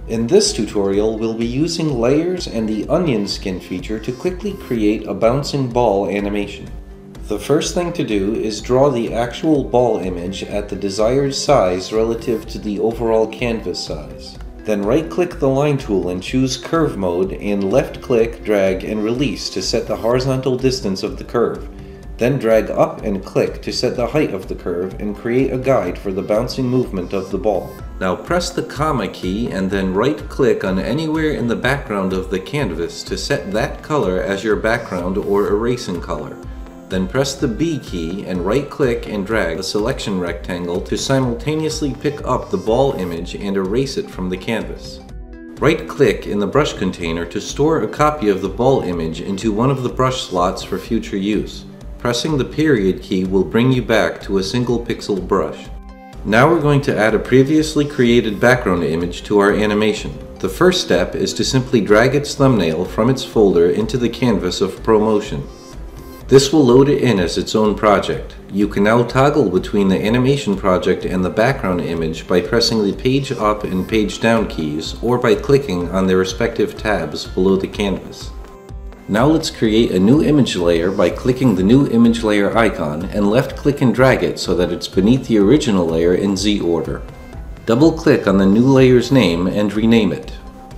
In this tutorial, we'll be using layers and the onion skin feature to quickly create a bouncing ball animation. The first thing to do is draw the actual ball image at the desired size relative to the overall canvas size. Then right-click the line tool and choose Curve Mode and left-click, drag, and release to set the horizontal distance of the curve. Then drag up and click to set the height of the curve and create a guide for the bouncing movement of the ball. Now press the comma key and then right-click on anywhere in the background of the canvas to set that color as your background or erasing color. Then press the B key and right-click and drag a selection rectangle to simultaneously pick up the ball image and erase it from the canvas. Right-click in the brush container to store a copy of the ball image into one of the brush slots for future use. Pressing the period key will bring you back to a single pixel brush. Now we're going to add a previously created background image to our animation. The first step is to simply drag its thumbnail from its folder into the canvas of ProMotion. This will load it in as its own project. You can now toggle between the animation project and the background image by pressing the page up and page down keys or by clicking on their respective tabs below the canvas. Now let's create a new image layer by clicking the new image layer icon and left click and drag it so that it's beneath the original layer in Z order. Double click on the new layer's name and rename it.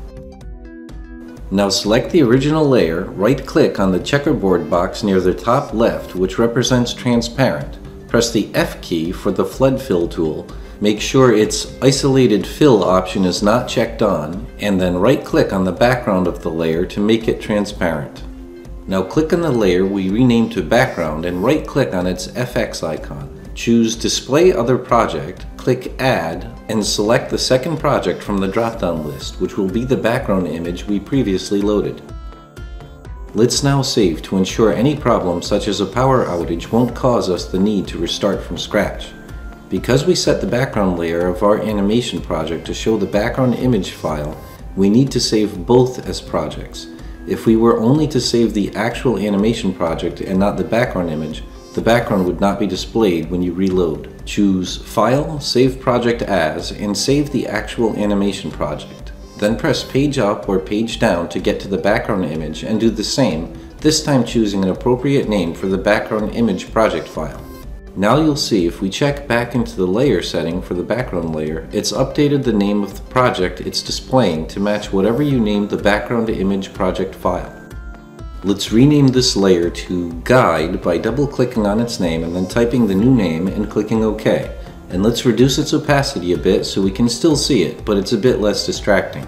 Now select the original layer, right click on the checkerboard box near the top left which represents transparent. Press the F key for the flood fill tool. Make sure its isolated fill option is not checked on, and then right click on the background of the layer to make it transparent. Now click on the layer we renamed to background and right click on its FX icon. Choose Display Other Project, click Add, and select the second project from the drop-down list, which will be the background image we previously loaded. Let's now save to ensure any problem such as a power outage won't cause us the need to restart from scratch. Because we set the background layer of our animation project to show the background image file, we need to save both as projects. If we were only to save the actual animation project and not the background image, the background would not be displayed when you reload. Choose File, Save Project As, and save the actual animation project. Then press Page Up or Page Down to get to the background image and do the same, this time choosing an appropriate name for the background image project file. Now you'll see if we check back into the layer setting for the background layer, it's updated the name of the project it's displaying to match whatever you named the background image project file. Let's rename this layer to Guide by double-clicking on its name and then typing the new name and clicking OK. And let's reduce its opacity a bit so we can still see it, but it's a bit less distracting.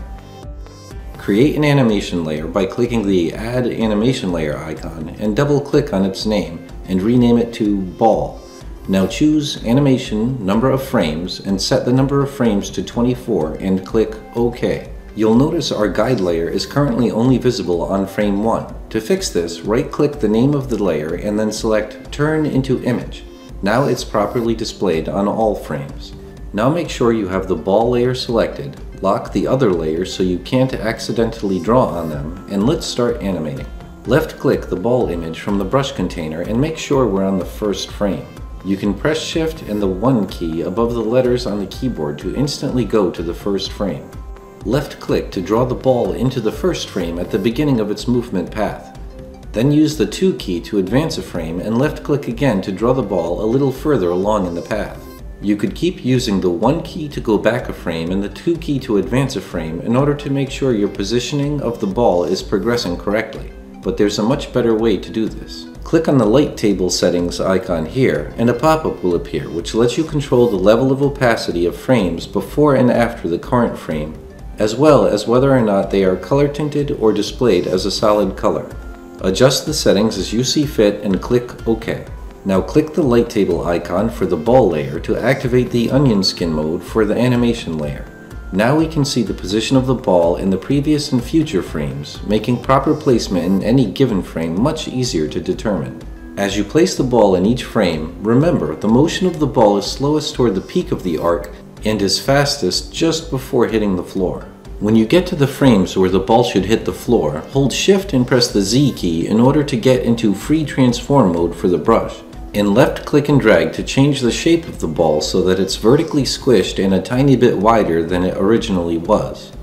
Create an animation layer by clicking the Add Animation Layer icon and double-click on its name and rename it to Ball. Now choose Animation, Number of Frames, and set the number of frames to 24 and click OK. You'll notice our guide layer is currently only visible on frame 1. To fix this, right-click the name of the layer and then select Turn into Image. Now it's properly displayed on all frames. Now make sure you have the ball layer selected, lock the other layers so you can't accidentally draw on them, and let's start animating. Left-click the ball image from the brush container and make sure we're on the first frame. You can press Shift and the 1 key above the letters on the keyboard to instantly go to the first frame. Left-click to draw the ball into the first frame at the beginning of its movement path. Then use the 2 key to advance a frame and left-click again to draw the ball a little further along in the path. You could keep using the 1 key to go back a frame and the 2 key to advance a frame in order to make sure your positioning of the ball is progressing correctly, but there's a much better way to do this. Click on the light table settings icon here and a pop-up will appear which lets you control the level of opacity of frames before and after the current frame, as well as whether or not they are color tinted or displayed as a solid color. Adjust the settings as you see fit and click OK. Now click the light table icon for the ball layer to activate the onion skin mode for the animation layer. Now we can see the position of the ball in the previous and future frames, making proper placement in any given frame much easier to determine. As you place the ball in each frame, remember the motion of the ball is slowest toward the peak of the arc and is fastest just before hitting the floor. When you get to the frames where the ball should hit the floor, hold Shift and press the Z key in order to get into free transform mode for the brush, and left click and drag to change the shape of the ball so that it's vertically squished and a tiny bit wider than it originally was.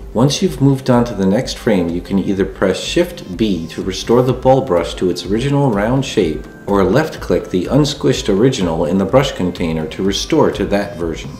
Once you've moved on to the next frame, you can either press Shift B to restore the ball brush to its original round shape, or left click the unsquished original in the brush container to restore to that version.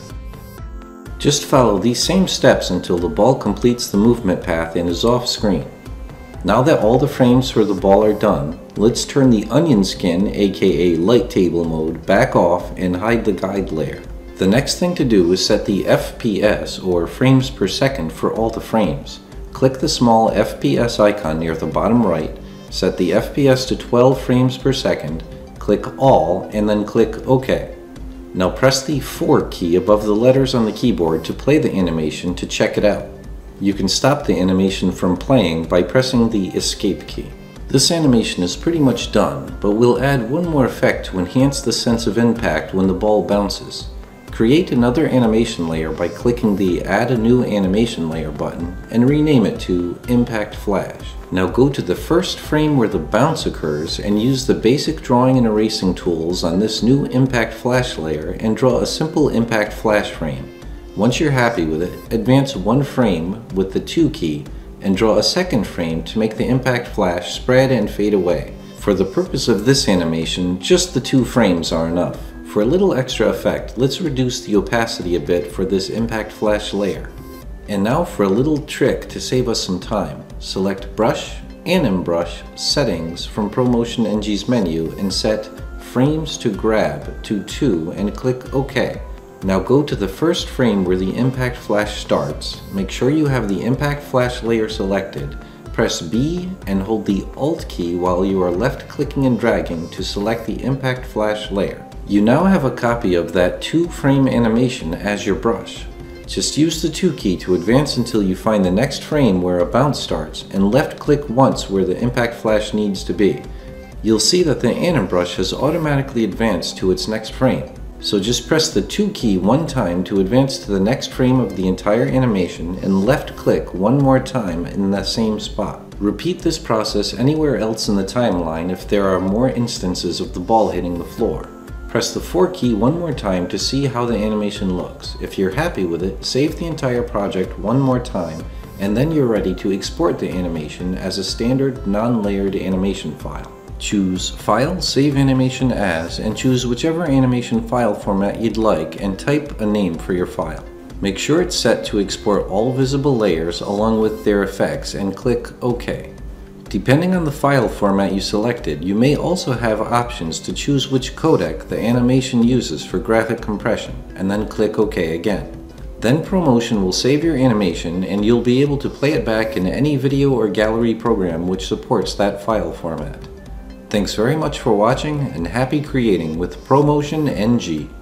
Just follow these same steps until the ball completes the movement path and is off screen. Now that all the frames for the ball are done, let's turn the onion skin, aka light table mode, back off and hide the guide layer. The next thing to do is set the FPS, or frames per second, for all the frames. Click the small FPS icon near the bottom right, set the FPS to 12 frames per second, click All, and then click OK. Now press the 4 key above the letters on the keyboard to play the animation to check it out. You can stop the animation from playing by pressing the Escape key. This animation is pretty much done, but we'll add one more effect to enhance the sense of impact when the ball bounces. Create another animation layer by clicking the Add a New Animation Layer button and rename it to Impact Flash. Now go to the first frame where the bounce occurs and use the basic drawing and erasing tools on this new Impact Flash layer and draw a simple Impact Flash frame. Once you're happy with it, advance one frame with the 2 key and draw a second frame to make the Impact Flash spread and fade away. For the purpose of this animation, just the 2 frames are enough. For a little extra effect, let's reduce the opacity a bit for this Impact Flash layer. And now for a little trick to save us some time. Select Brush, Anim Brush, Settings from ProMotion NG's menu and set Frames to Grab to 2 and click OK. Now go to the first frame where the Impact Flash starts, make sure you have the Impact Flash layer selected, press B and hold the Alt key while you are left clicking and dragging to select the Impact Flash layer. You now have a copy of that 2-frame animation as your brush. Just use the 2 key to advance until you find the next frame where a bounce starts and left click once where the Impact Flash needs to be. You'll see that the Anim brush has automatically advanced to its next frame. So just press the 2 key one time to advance to the next frame of the entire animation and left click one more time in the same spot. Repeat this process anywhere else in the timeline if there are more instances of the ball hitting the floor. Press the 4 key one more time to see how the animation looks. If you're happy with it, save the entire project one more time, and then you're ready to export the animation as a standard non-layered animation file. Choose File, Save Animation As, and choose whichever animation file format you'd like and type a name for your file. Make sure it's set to export all visible layers along with their effects and click OK. Depending on the file format you selected, you may also have options to choose which codec the animation uses for graphic compression, and then click OK again. Then ProMotion will save your animation and you'll be able to play it back in any video or gallery program which supports that file format. Thanks very much for watching and happy creating with ProMotion NG.